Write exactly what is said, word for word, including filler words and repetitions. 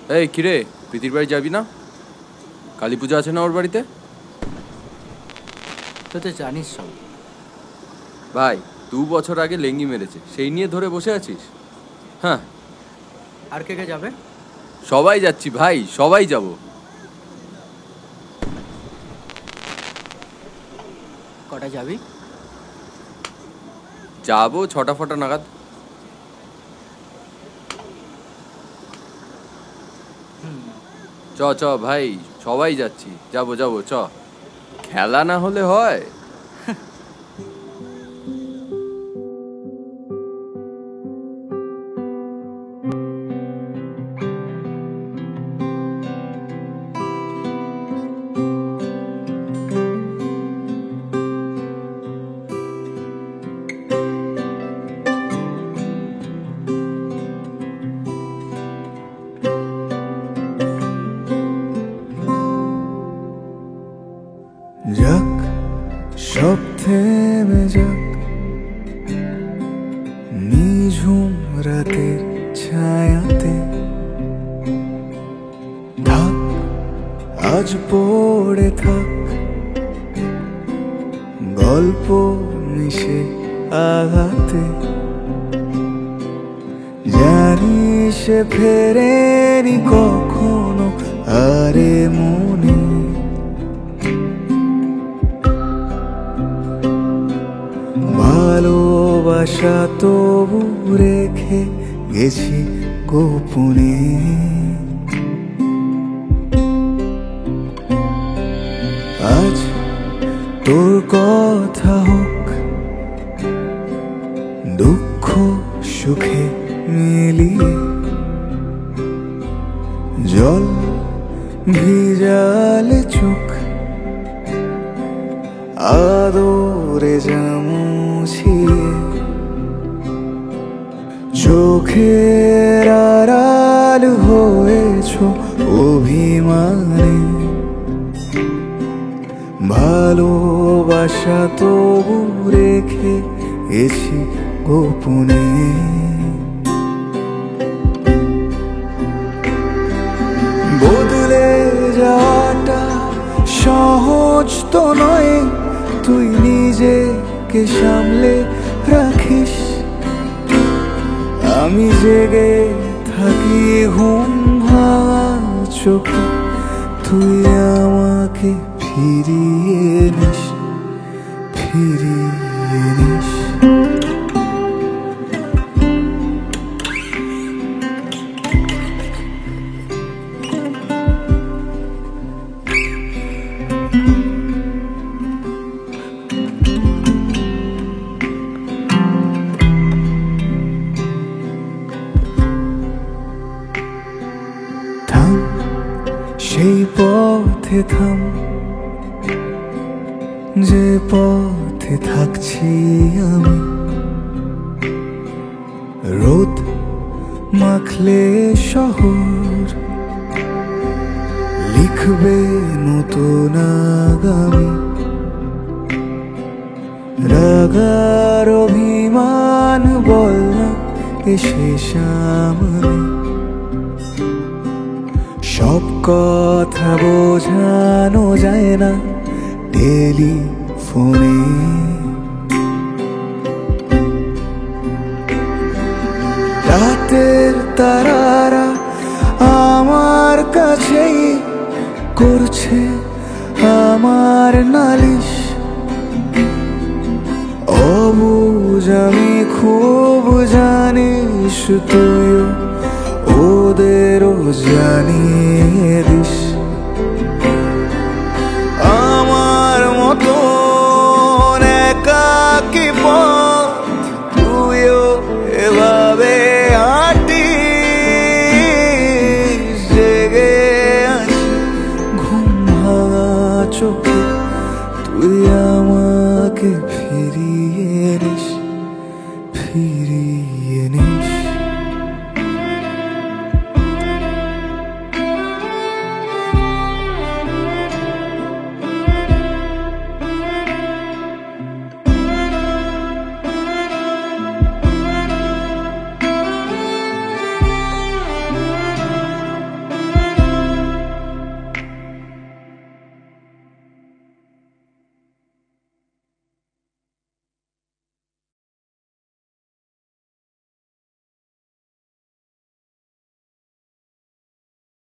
এই কিরে, প্রীতির বাড়ি যাবি না? কালী পূজা আছে না ওর বাড়িতে? তুই তো জানিস সব। ভাই, দু বছর আগে লেঙ্গি মেরেছে, সেই নিয়ে ধরে বসে আছিস? হ্যাঁ। আর কে কে যাবে? সবাই যাচ্ছি ভাই, সবাই যাব। কটা যাবি? যাবো ছটা ফটা নাগাদ। চ চ ভাই, সবাই যাচ্ছি, যাবো যাবো চ। খেলা না হলে হয়? যাক সব থেমে যাক, নিঝুম রাতের ছায়াতে থাক, আজ পড়ে থাক গল্প মিশে আঘাতে। জানি সে ফেরেনি কখনো আরে মনে, ভালোবাসা তবু রেখে গেছি গোপনে। আজ তোর কথা হোক দুঃখ সুখে মিলিয়ে, জল ভিজালে চোখ আদরে জামুছিয়ে, চোখের আড়াল হয়েছ অভিমানে। ভালোবাসা তবু রেখে গেছি গোপনে। বদলে যাওয়াটা সহজ তো নয়, তুই নিজেকে সামলে রাখিস। আমি জেগে থাকি ঘুম ভাঙা চোখে, তুই আমাকে ফিরিয়ে নিস, ফিরিয়ে নিস। থাম সেই পথে থাম, যে পথে থাকছি আমি। রোদ মাখলে শহর লিখবে নতুন আগামী। রাগার অভিমান বল না এসে সামনে, সব কথা বোঝানো যায় না টেলিফোনে। রাতের তারারা আমার কাছেই করছে আমার নালিশ। অবুঝ আমি খুব জানিস, তুইও ওদেরও জানিয়ে দিস। আমার মতো একাকী পথ তুইও এভাবে হাঁটিস। জেগে আছি ঘুম ভাঙা চোখে, তুই আমাকে ফিরিয়ে নিস, ফিরিয়ে